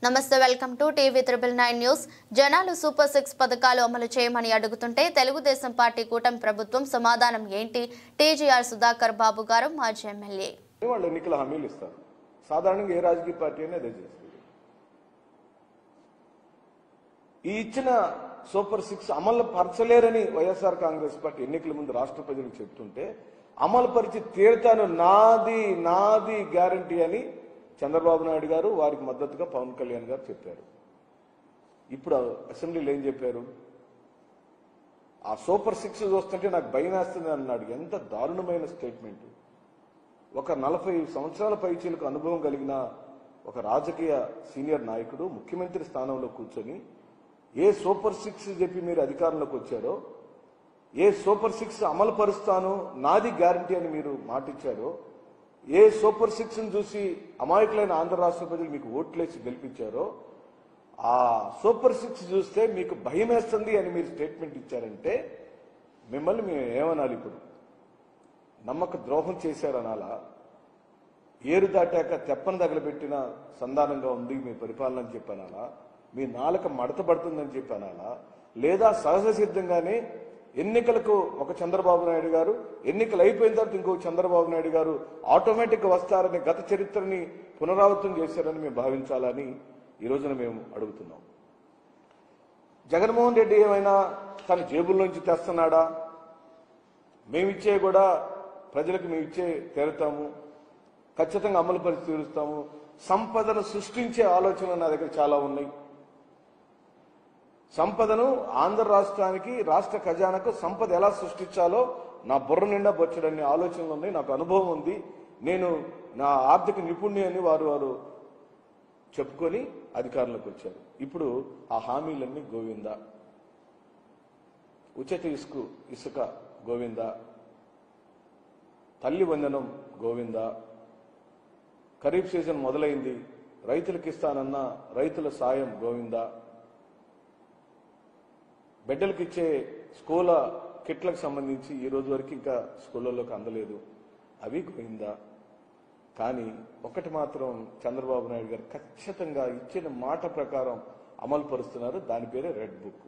నమస్తే welcome to TV 999 news. జనాలు super 6 పథకాలు అమలు చేయమని అడుగుతుంటే తెలుగుదేశం పార్టీ కూటమి ప్రభుత్వం సమాధానం ఏంటి? టీజీఆర్ సుధాకర్ బాబు గారు మాజీ ఎమ్మెల్యే. వాళ్ళు ఎన్నికల హామీలు ఇస్తారు. సాధారణంగా ఏ రాజకీయ పార్టీ అయినా అదే చేస్తుంది. ఈ ఇచ్చిన సూపర్ 6 అమలు పరచలేరని వైఎస్ఆర్ కాంగ్రెస్ పార్టీ ఎన్నికల ముందు రాష్ట్ర ప్రజలకు చెప్తుంటే అమలు పరిచి తీరుతాను నాది నాది గ్యారంటీ అని చంద్రబాబు నాయుడు గారు వారికి మద్దతుగా పవన్ కళ్యాణ్ గారు చెప్పారు. ఇప్పుడు అసెంబ్లీలో ఏం చెప్పారు? ఆ సూపర్ 6 చూస్తుంటే నాకు భయం వేస్తుంది అన్నాడు. ఎంత దారుణమైన స్టేట్మెంట్! ఒక 40 సంవత్సరాల పైచీలకు అనుభవం కలిగిన ఒక రాజకీయ సీనియర్ నాయకుడు ముఖ్యమంత్రి స్థానంలో కూర్చొని ఏ సూపర్ 6 చెప్పి మీరు అధికారంలోకి వచ్చారో, ఏ సూపర్ 6 అమలు పరుస్తాను నాది గ్యారంటీ అని మీరు మాటిచ్చారో, ఏ సూపర్ 6ను చూసి అమాయకులైన ఆంధ్ర రాష్ట్ర ప్రజలు మీకు ఓట్లేసి గెలిపించారో, ఆ సూపర్ 6 చూస్తే మీకు భయం వేస్తుంది అని మీరు స్టేట్మెంట్ ఇచ్చారంటే మిమ్మల్ని మేము ఏమనాలి? ఇప్పుడు నమ్మక ద్రోహం చేశారనాలా? ఏరు దాటాక తెప్పను తగలబెట్టిన సంధానంగా ఉంది మీ పరిపాలన అని చెప్పనాలా? మీ నాలుక మడతపడుతుందని చెప్పనాలా? లేదా సహజ సిద్ధంగానే ఎన్నికలకు ఒక చంద్రబాబు నాయుడు గారు, ఎన్నికలు అయిపోయిన తర్వాత ఇంకొక చంద్రబాబు నాయుడు గారు ఆటోమేటిక్ వస్తారని గత చరిత్రని పునరావృతం చేశారని మేము భావించాలని ఈ రోజున మేము అడుగుతున్నాం. జగన్మోహన్ రెడ్డి ఏమైనా తన జేబుల్లోంచి తెస్తున్నాడా? మేమిచ్చే కూడా ప్రజలకు మేమిచ్చే తీరుతాము, ఖచ్చితంగా అమలు పరిచి తీరుస్తాము. సంపదను సృష్టించే ఆలోచనలు నా దగ్గర చాలా ఉన్నాయి. సంపదను ఆంధ్ర రాష్ట్రానికి, రాష్ట్ర ఖజానాకు సంపద ఎలా సృష్టించాలో నా బుర్ర నిండా బొచ్చడన్ని ఆలోచనలు ఉన్నాయి. నాకు అనుభవం ఉంది. నేను నా ఆర్థిక నిపుణ్యాన్ని వారు చెప్పుకొని అధికారంలోకి వచ్చారు. ఇప్పుడు ఆ హామీలన్నీ గోవిందా. ఉచిత ఇసుక గోవిందా, తల్లి వందనం గోవిందా, ఖరీఫ్ సీజన్ మొదలైంది, రైతులకు ఇస్తానన్న రైతుల సాయం గోవిందా, బిడ్డలకు ఇచ్చే స్కూల్ కిట్లకు సంబంధించి ఈ రోజు వరకు ఇంకా స్కూళ్ళలోకి అందలేదు, అవి గోవిందా. కానీ ఒకటి మాత్రం చంద్రబాబు నాయుడు గారు ఖచ్చితంగా ఇచ్చిన మాట ప్రకారం అమలు పరుస్తున్నారు. దాని పేరే రెడ్ బుక్.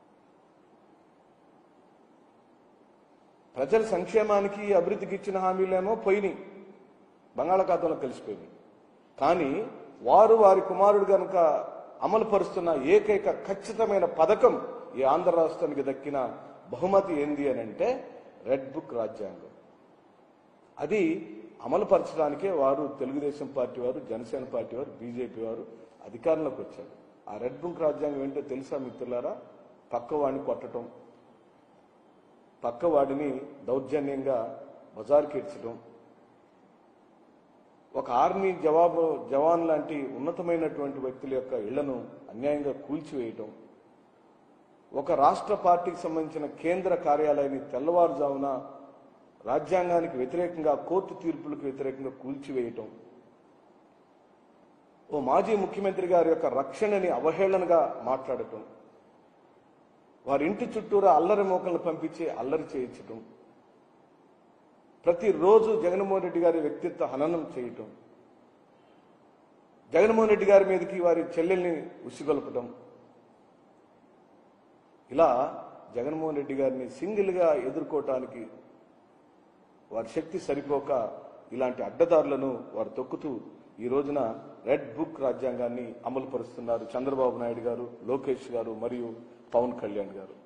ప్రజల సంక్షేమానికి, అభివృద్ధికి ఇచ్చిన హామీలేమో పోయినాయి, బంగాళాఖాతంలో కలిసిపోయినాయి. కానీ వారి కుమారుడు కనుక అమలు పరుస్తున్న ఏకైక ఖచ్చితమైన పథకం ఈ ఆంధ్ర రాష్ట్రానికి దక్కిన బహుమతి ఏంది అని అంటే రెడ్ బుక్ రాజ్యాంగం. అది అమలు పరచడానికే వారు తెలుగుదేశం పార్టీ వారు, జనసేన పార్టీ వారు, బీజేపీ వారు అధికారంలోకి వచ్చారు. ఆ రెడ్ బుక్ రాజ్యాంగం ఏంటో తెలుసా మిత్రులారా? పక్కవాడిని కొట్టడం, పక్కవాడిని దౌర్జన్యంగా బజారుకి ఇడ్చడం, ఒక ఆర్మీ జవాన్ లాంటి ఉన్నతమైనటువంటి వ్యక్తుల యొక్క ఇళ్లను అన్యాయంగా కూల్చివేయటం, ఒక రాష్ట్ర పార్టీకి సంబంధించిన కేంద్ర కార్యాలయాన్ని తెల్లవారుజామున రాజ్యాంగానికి వ్యతిరేకంగా, కోర్టు తీర్పులకు వ్యతిరేకంగా కూల్చివేయటం, ఓ మాజీ ముఖ్యమంత్రి గారి యొక్క రక్షణని అవహేళనగా మాట్లాడటం, వారి ఇంటి చుట్టూరా అల్లరి మోకలను పంపించి అల్లరి చేయించటం, ప్రతిరోజు జగన్మోహన్ రెడ్డి గారి వ్యక్తిత్వ హననం చేయటం, జగన్మోహన్ రెడ్డి గారి మీదకి వారి చెల్లెల్ని ఉసిగొల్పటం, ఇలా జగన్మోహన్ రెడ్డి గారిని సింగిల్గా ఎదుర్కోవటానికి వారి శక్తి సరిపోక ఇలాంటి అడ్డదారులను వారు తొక్కుతూ ఈ రోజున రెడ్ బుక్ రాజ్యాంగాన్ని అమలు పరుస్తున్నారు చంద్రబాబు నాయుడు గారు, లోకేష్ గారు మరియు పవన్ కళ్యాణ్ గారు.